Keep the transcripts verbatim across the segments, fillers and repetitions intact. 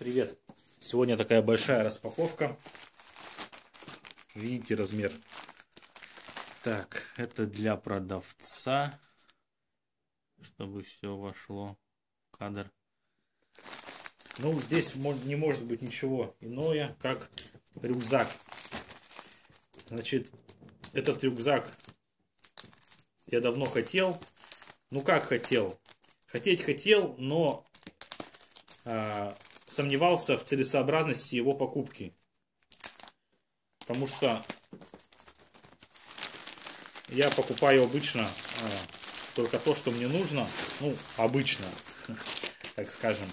Привет! Сегодня такая большая распаковка. Видите размер? Так, это для продавца, чтобы все вошло в кадр. Ну, здесь не может быть ничего иное, как рюкзак. Значит, этот рюкзак я давно хотел. Ну, как хотел? Хотеть хотел, но а, сомневался в целесообразности его покупки. Потому что я покупаю обычно а, только то, что мне нужно. Ну, обычно, так скажем.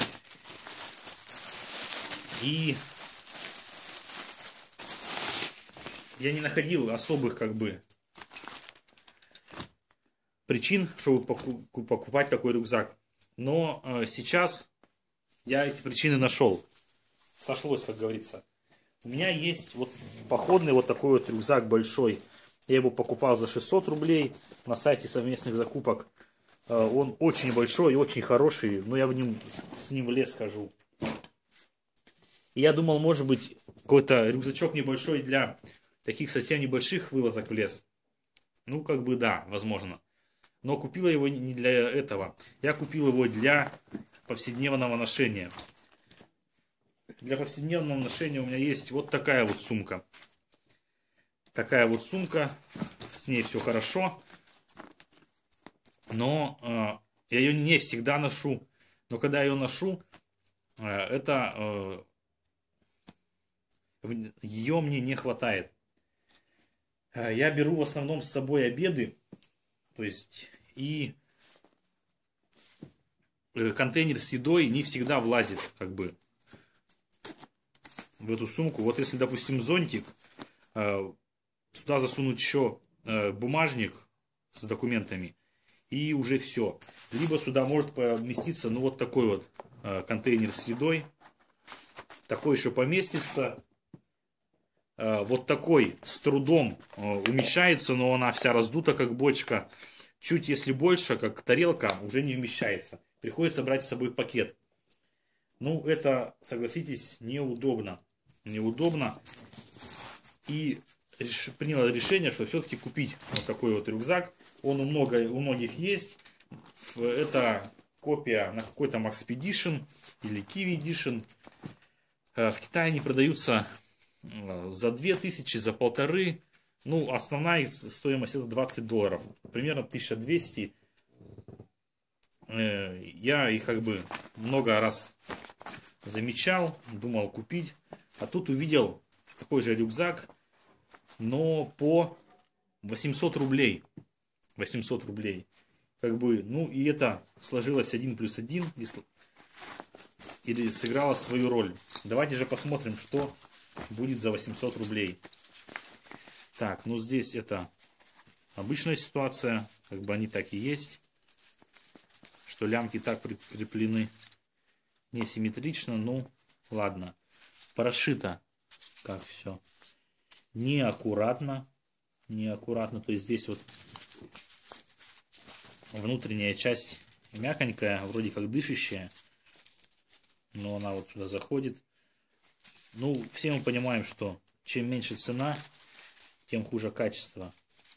И я не находил особых, как бы, причин, чтобы покупать такой рюкзак. Но э, сейчас я эти причины нашел. Сошлось, как говорится. У меня есть вот походный вот такой вот рюкзак большой. Я его покупал за шестьсот рублей на сайте совместных закупок. Э, он очень большой и очень хороший, но я в нем, с ним в лес хожу. И я думал, может быть, какой-то рюкзачок небольшой для таких совсем небольших вылазок в лес. Ну, как бы да, возможно. Но купила его не для этого. Я купил его для повседневного ношения. Для повседневного ношения у меня есть вот такая вот сумка. Такая вот сумка. С ней все хорошо. Но э, я ее не всегда ношу. Но когда я ее ношу, э, это э, ее мне не хватает. Э, я беру в основном с собой обеды. То есть и контейнер с едой не всегда влазит как бы в эту сумку. Вот если, допустим, зонтик, сюда засунуть еще бумажник с документами, и уже все. Либо сюда может поместиться, ну, вот такой вот контейнер с едой. Такой еще поместится. Вот такой с трудом умещается, но она вся раздута, как бочка. Чуть если больше, как тарелка, уже не вмещается. Приходится брать с собой пакет. Ну, это, согласитесь, неудобно. Неудобно. И реш... принял решение, что все-таки купить вот такой вот рюкзак. Он у, много... у многих есть. Это копия на какой-то Maxpedition или Kiwi Edition. В Китае они продаются за две тысячи, за полторы. Ну, основная стоимость это двадцать долларов. Примерно тысяча двести. Я их как бы много раз замечал, думал купить. А тут увидел такой же рюкзак, но по восемьсот рублей. восемьсот рублей. Как бы, ну и это сложилось один плюс один и, или сыграло свою роль. Давайте же посмотрим, что будет за восемьсот рублей. Так, ну здесь это обычная ситуация, как бы они так и есть, что лямки так прикреплены несимметрично, ну ладно. Прошито как все неаккуратно, неаккуратно, то есть здесь вот внутренняя часть мягонькая, вроде как дышащая, но она вот сюда заходит. Ну, все мы понимаем, что чем меньше цена, тем хуже качество.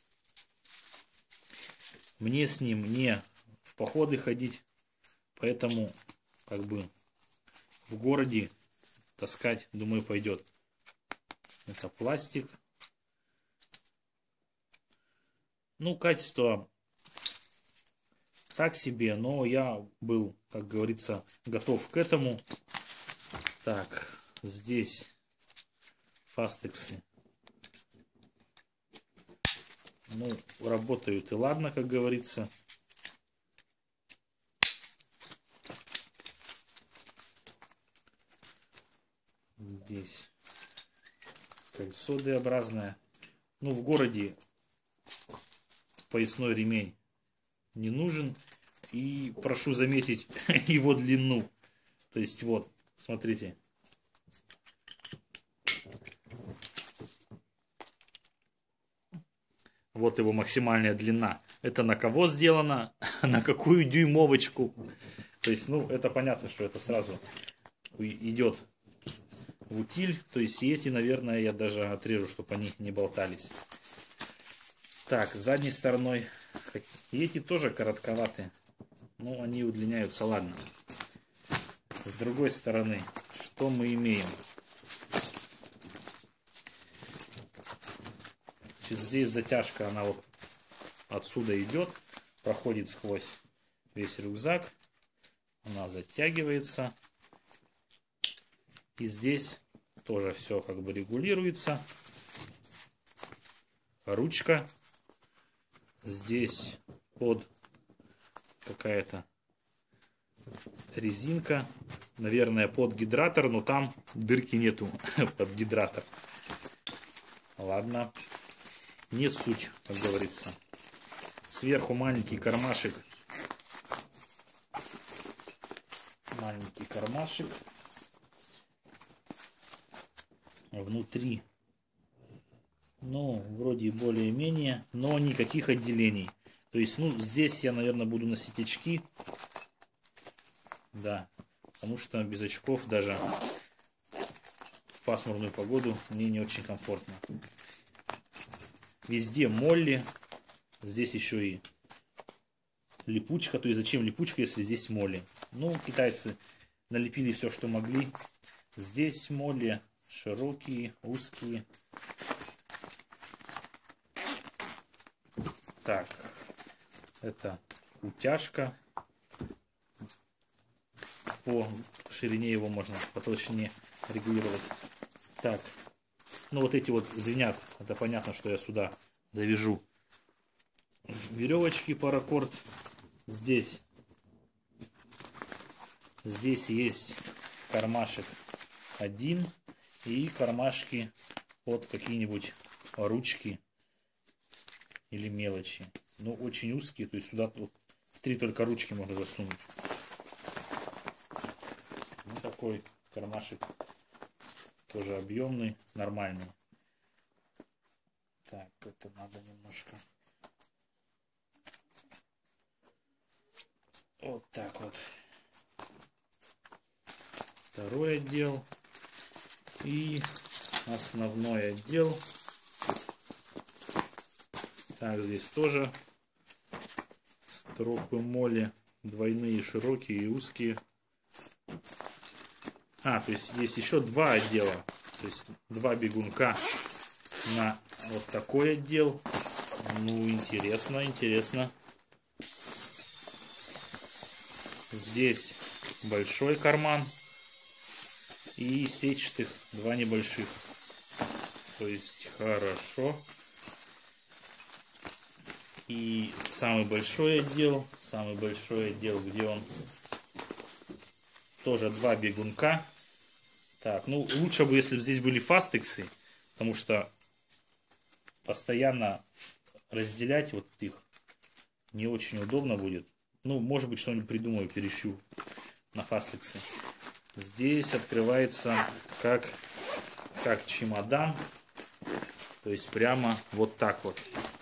Мне с ним не в походы ходить, поэтому как бы в городе таскать, думаю, пойдет. Это пластик. Ну, качество так себе, но я был, как говорится, готов к этому. Так, здесь фастексы. Ну, работают и ладно, как говорится. Здесь кольцо D-образное. Ну, в городе поясной ремень не нужен. И прошу заметить его длину. То есть вот, смотрите. Вот его максимальная длина. Это на кого сделано, на какую дюймовочку. То есть, ну, это понятно, что это сразу идет в утиль. То есть и эти, наверное, я даже отрежу, чтобы они не болтались. Так, с задней стороной. И эти тоже коротковатые. Но они удлиняются, ладно. С другой стороны, что мы имеем? Значит, здесь затяжка, она вот отсюда идет, проходит сквозь весь рюкзак. Она затягивается. И здесь тоже все как бы регулируется. Ручка. Здесь под какая-то резинка. Наверное, под гидратор, но там дырки нету под гидратор. Ладно. Не суть, как говорится. Сверху маленький кармашек. Маленький кармашек. Внутри. Ну, вроде более-менее, но никаких отделений. То есть, ну, здесь я, наверное, буду носить очки. Да, потому что без очков даже в пасмурную погоду мне не очень комфортно. Везде молли. Здесь еще и липучка. То есть, зачем липучка, если здесь молли? Ну, китайцы налепили все, что могли. Здесь молли широкие, узкие. Так, это утяжка. По ширине его можно, по толщине регулировать. Так, ну вот эти вот звенят. Это понятно, что я сюда завяжу веревочки паракорд. Здесь, здесь есть кармашек один и кармашки под какие-нибудь ручки или мелочи. Но очень узкие, то есть сюда тут три только ручки можно засунуть. Ну, такой кармашек тоже объемный, нормальный. Так, это надо немножко вот так вот. Второй отдел и основной отдел. Так, здесь тоже стропы моли двойные, широкие и узкие. А, то есть есть еще два отдела. То есть два бегунка на вот такой отдел. Ну, интересно, интересно. Здесь большой карман и сетчатых два небольших. То есть хорошо. И самый большой отдел, самый большой отдел, где он тоже два бегунка. Так, ну лучше бы, если бы здесь были фастексы, потому что постоянно разделять вот их не очень удобно будет. Ну, может быть, что-нибудь придумаю, перещу на фастексы. Здесь открывается как, как чемодан, то есть прямо вот так вот.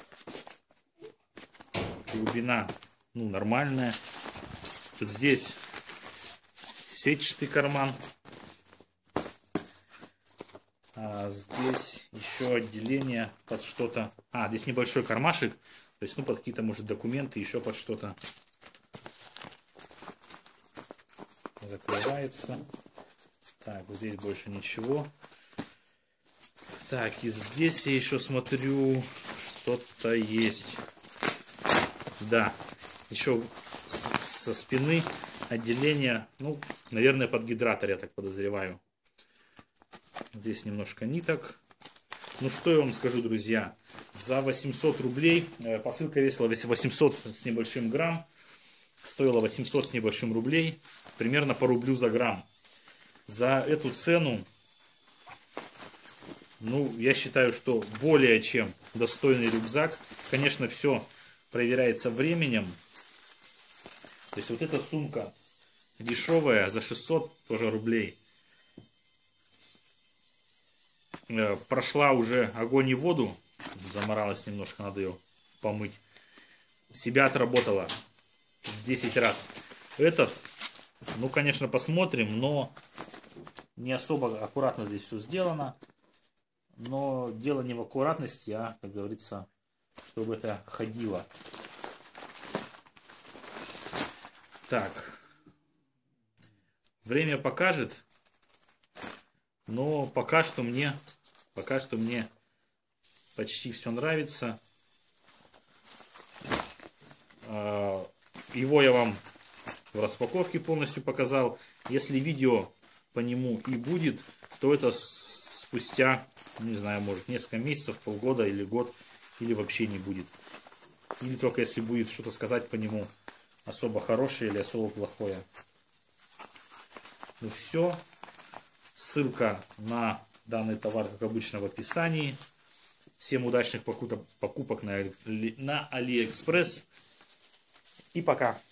Глубина, ну, нормальная. Здесь сетчатый карман. А здесь еще отделение под что-то. А, здесь небольшой кармашек. То есть, ну, под какие-то, может, документы, еще под что-то. Закрывается. Так, вот здесь больше ничего. Так, и здесь я еще смотрю, что-то есть. Да, еще со спины отделение, ну, наверное, под гидратор, я так подозреваю. Здесь немножко ниток. Ну, что я вам скажу, друзья. За восемьсот рублей, посылка весила восемьсот с небольшим грамм. Стоила восемьсот с небольшим рублей. Примерно по рублю за грамм. За эту цену, ну, я считаю, что более чем достойный рюкзак. Конечно, все проверяется временем. То есть вот эта сумка дешевая за шестьсот тоже рублей. Прошла уже огонь и воду. Заморалась немножко, надо ее помыть. Себя отработала в десять раз. Этот, ну, конечно, посмотрим, но Не особо аккуратно здесь все сделано. Но дело не в аккуратности, а, как говорится, чтобы это ходило. Так. Время покажет. Но пока что мне, пока что мне почти все нравится. Его я вам в распаковке полностью показал. Если видео по нему и будет, то это спустя, не знаю, может несколько месяцев, полгода или год, или вообще не будет. Или только если будет что-то сказать по нему особо хорошее или особо плохое. Ну все. Ссылка на данный товар, как обычно, в описании. Всем удачных покупок на, на AliExpress. И пока.